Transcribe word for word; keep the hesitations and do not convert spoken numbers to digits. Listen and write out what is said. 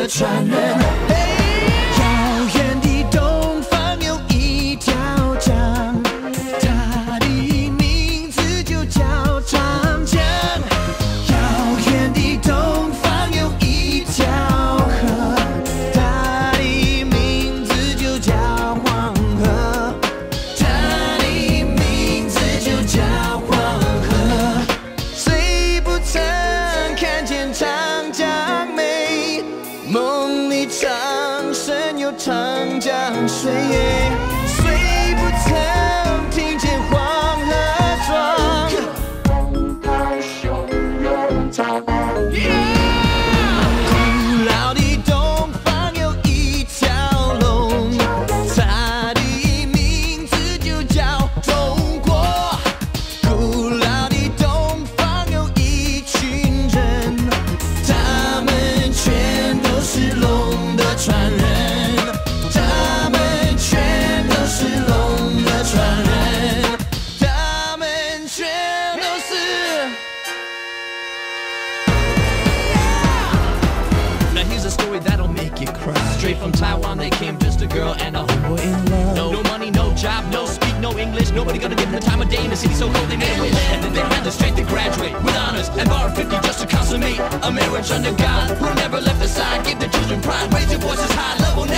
传人。遥远的东方有一条江，它的名字就叫长江。遥远的东方有一条河，它的名字就叫黄河。它的名字就叫黄河。谁不曾看见长江美？梦里长生有长江水。谁不曾听见黄河壮？东海汹涌长河。古老的东方有一条龙，它的名字就叫中国。古老的东方有一群人，他们全都是龙的传人，他们全都是龙的传人，他们全都是。 Now here's a story that'll make you cry. Straight from Taiwan, they came just a girl and a homeboy in love. No, no money, no job, no speak, no English. Nobody gonna give them the time of day in the city so cold they made a wish. And then they had the strength to graduate with honors and bar fifty just to consummate a marriage under God who never left the side. Give the children pride, raise your voices high, love will